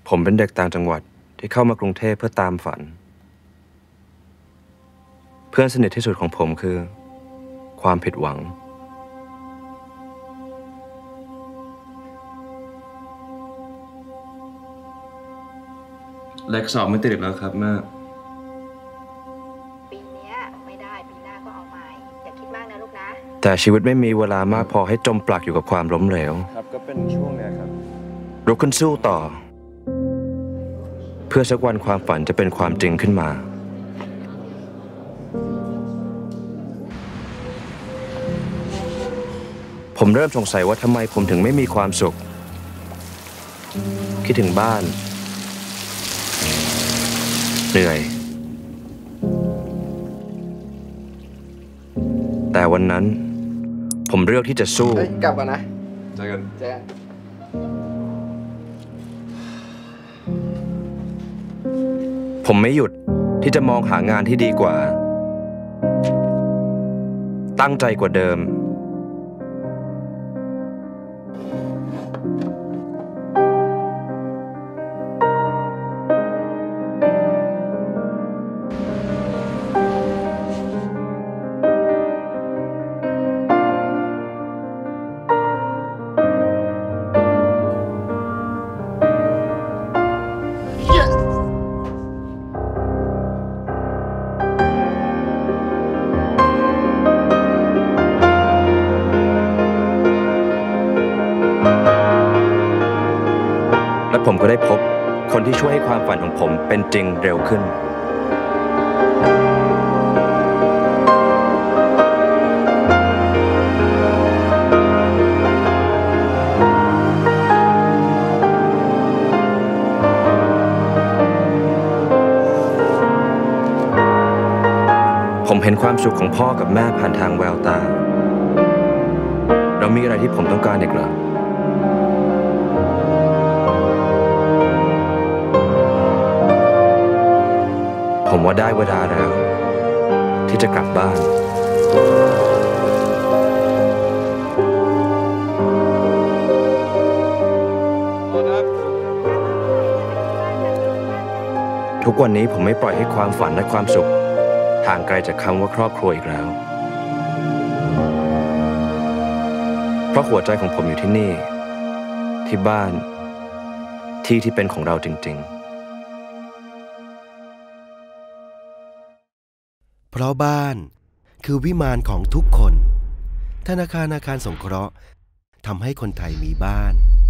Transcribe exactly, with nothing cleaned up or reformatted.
ผมเป็นเด็กต่างจังหวัดที่เข้ามากรุงเทพเพื่อตามฝันเพื่อนสนิทที่สุดของผมคือความผิดหวังแลกสอบไม่ติดแล้วครับแม่ปีนี้ไม่ได้ปีหน้าก็เอาใหม่อย่าคิดมากนะลูกนะแต่ชีวิตไม่มีเวลามากพอให้จมปลักอยู่กับความล้มเหลวครับก็เป็นช่วงนี้ครับลุกขึ้นสู้ต่อเพื่อสักวันความฝันจะเป็นความจริงขึ้นมาผมเริ่มสงสัยว่าทำไมผมถึงไม่มีความสุขคิดถึงบ้านเหนื่อยแต่วันนั้นผมเลือกที่จะสู้กลับกันนะเจอกันเจอกันผมไม่หยุดที่จะมองหางานที่ดีกว่าตั้งใจกว่าเดิมและผมก็ได้พบคนที่ช่วยให้ความฝันของผมเป็นจริงเร็วขึ้นผมเห็นความสุขของพ่อกับแม่ผ่านทางแววตาเรามีอะไรที่ผมต้องการอีกเหรอผมว่าได้เวลาแล้วที่จะกลับบ้านทุกวันนี้ผมไม่ปล่อยให้ความฝันและความสุขห่างไกลจากคำว่าครอบครัวอีกแล้วเพราะหัวใจของผมอยู่ที่นี่ที่บ้านที่ที่เป็นของเราจริงๆเพราะบ้านคือวิมานของทุกคนธนาคารอาคารสงเคราะห์ทำให้คนไทยมีบ้าน